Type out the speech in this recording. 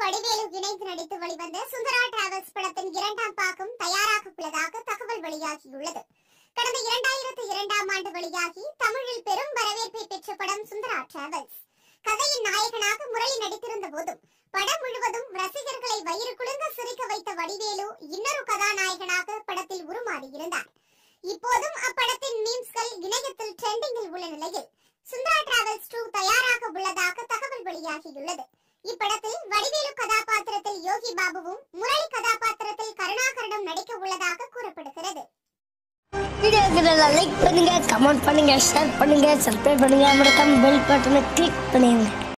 வடிவேலு இணைந்து நடித்து வெளிவந்த சுந்தரா டிராவல்ஸ் படத்தின் 2ஆம் பாகம் தயாராக உள்ளதாக தகவல் வெளியாகியுள்ளது. கடந்த 2002ஆம் ஆண்டு வெளியாகி தமிழில் பெரும் வரவேற்பை பெற்ற படம் சுந்தரா டிராவல்ஸ். கதையின் நாயகனாக முரளி நடித்திருந்த போதும் படம் முழுவதும் ரசிகர்களை வயிறு குலுங்க சிரிக்க வைத்த வடிவேலு இன்னொரு கதாநாயகனாக படத்தில் உருமாறியிருந்தார். இப்போதும் அப்படத்தின் மீம்ஸ்கள் இணையத்தில் ட்ரெண்டிங்கில் உள்ள நிலையில் சுந்தரா டிராவல்ஸ் 2 தயாராக உள்ளதாக தகவல் வெளியாகியுள்ளது. இப்படத்தில் வடிவேலு கதாபாத்திரத்தில் யோகி பாபுவும் முரளி கதாபாத்திரத்தில் கருணாகரனும் நடிக்க உள்ளதாக கூறப்படுகிறது. வீடியோக்கு லைக் பண்ணுங்க, கமெண்ட் பண்ணுங்க, ஷேர் பண்ணுங்க, சப்ஸ்கிரைப் பண்ணுங்க, மறக்காம பெல் பட்டனை கிளிக் பண்ணுங்க.